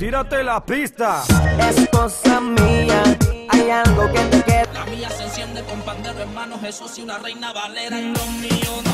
tírate la pista. Es cosa mía, hay algo que te queda. La mía se enciende con pandero en manos, eso sí, una reina valera. Lo mío